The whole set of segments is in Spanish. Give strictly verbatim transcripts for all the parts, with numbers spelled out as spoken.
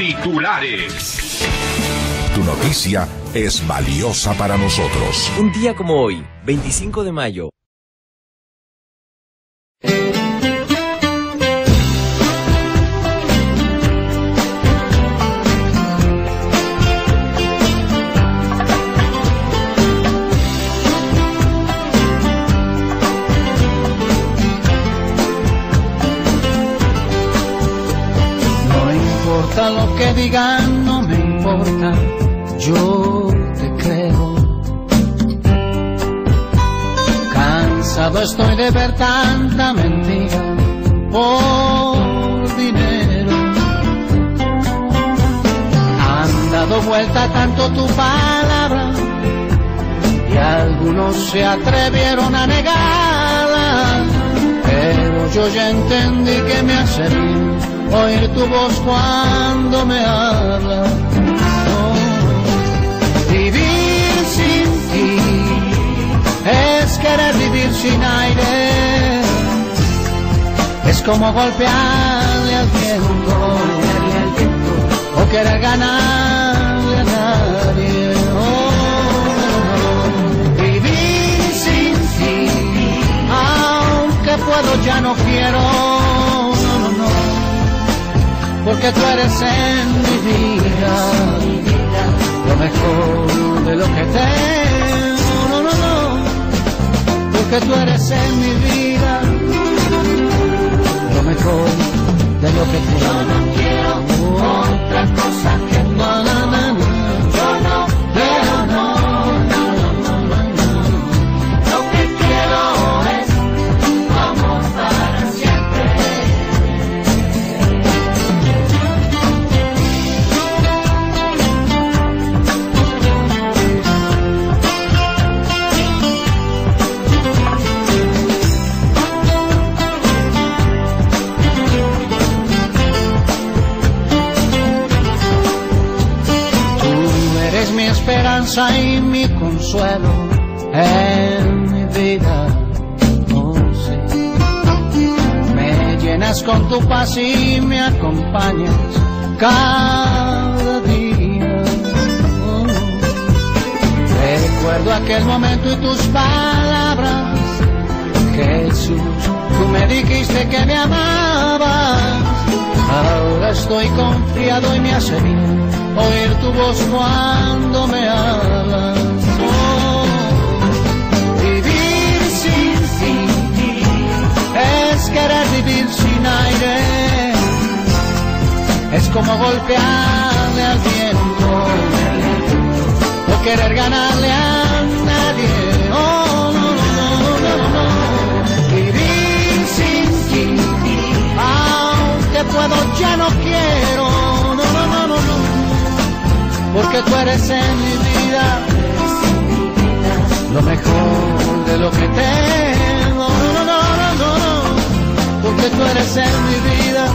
Titulares. Tu noticia es valiosa para nosotros. Un día como hoy, veinticinco de mayo. No importa lo que digan, no me importa, yo te creo. Cansado estoy de ver tanta mentira por dinero. Han dado vuelta tanto tu palabra y algunos se atrevieron a negarla, pero yo ya entendí que me hace bien oír tu voz cuando me hablas. Oh, vivir sin ti es querer vivir sin aire, es como golpearle al viento o querer ganarle a nadie. Oh, vivir sin ti, aunque puedo ya no quiero. Porque tú eres en mi vida lo mejor de lo que tengo, no, no, no. Porque tú eres en mi vida lo mejor de lo que tengo. Yo no quiero otra cosa que tú. No, no, no, no. Yo no quiero, no, no, no, no, no. Lo que quiero es amor para siempre. Mi esperanza y mi consuelo en mi vida, oh sí. Me llenas con tu paz y me acompañas cada día. Oh. Recuerdo aquel momento y tus palabras, Jesús, tú me dijiste que me amabas. Ahora estoy confiado y me hace bien oír tu voz cuando me hablas. Oh, vivir sin ti es querer vivir sin aire, es como golpearle al viento o querer ganarle a nadie. Oh, no, no, no, no, no. Vivir sin ti, aunque puedo ya no quiero. No, no, no, no, no. Porque tú eres en mi vida lo mejor de lo que tengo. No, no, no, no, no. Porque tú eres en mi vida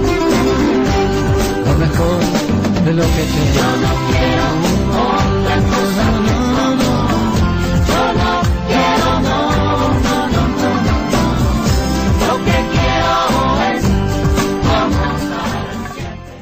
lo mejor de lo que tengo. Yo no quiero otra cosa que tú. No, no. Yo no quiero, no, no, no, no, no. Lo que quiero es amor para siempre.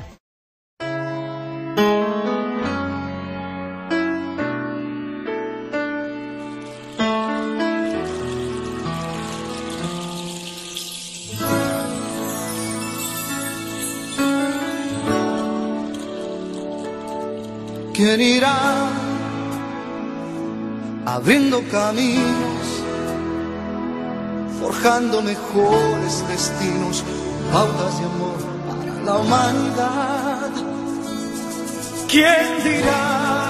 ¿Quién irá abriendo caminos, forjando mejores destinos, pautas de amor para la humanidad? ¿Quién dirá,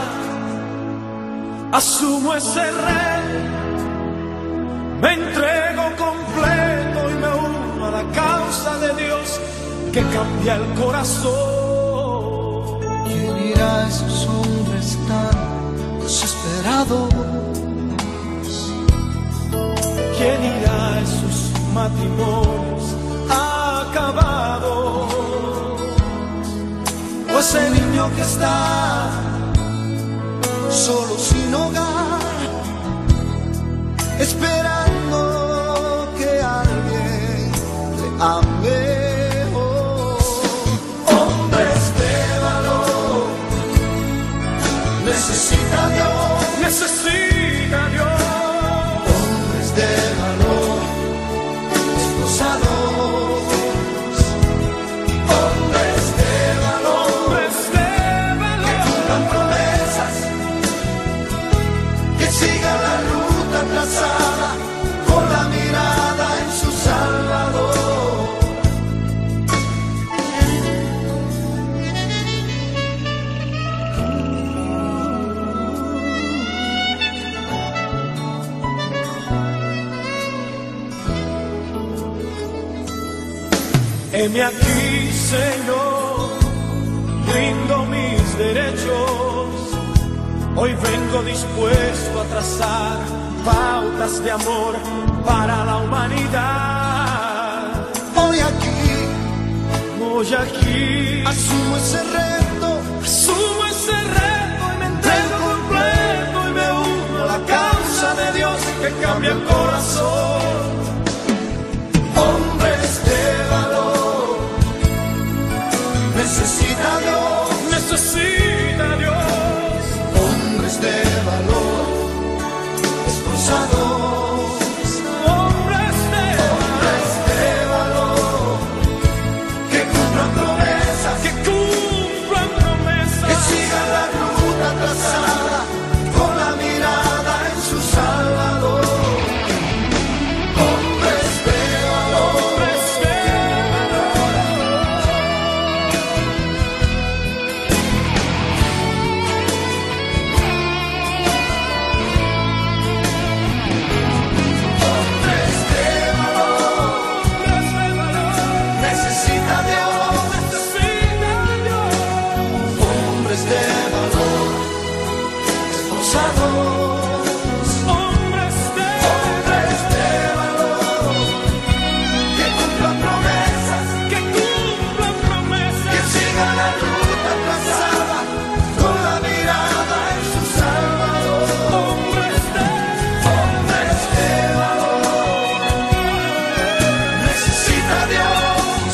asumo ese rey, me entrego completo y me uno a la causa de Dios que cambia el corazón? ¿Quién irá a esos hombres tan desesperados? ¿Quién irá a esos matrimonios acabados? O ese niño que está solo sin hogar, esperando que alguien le ame. Oh, hombres de valor. Heme aquí, Señor, rindo mis derechos. Hoy vengo dispuesto a trazar pautas de amor para la humanidad. Hoy aquí, Hoy aquí, asumo ese reto, asumo ese reto y me entrego completo y me uno a la causa de Dios que cambia el corazón. hombres de valor, necesita Dios, Necesita Dios hombres de valor, esforzados, hombres de hombres de valor, que cumplan promesas, que cumplan promesas, que sigan la ruta trazada, con la mirada en su Salvador. Hombres de valor, hombres de hombres de valor, hombres de valor. necesita Dios, Necesita Dios hombres de valor, esforzados, hombres de hombres de valor, que cumplan promesas, que cumplan que promesas, sigan la ruta trazada, con la mirada en su Salvador. hombres de Hombres de valor, necesita Dios,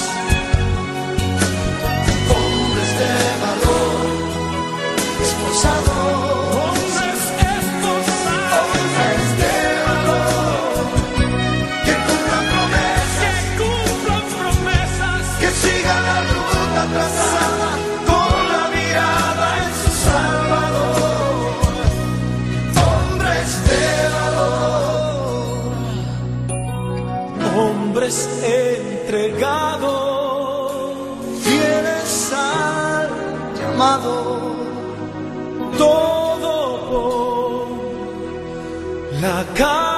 hombres de valor, esforzados, hombres esforzados, hombres de valor, que cumplan promesas, que cumplan promesas, que sigan la ruta trazada, con la mirada en su Salvador. Hombres de valor, hombres entregados, fieles al llamado, todo por la causa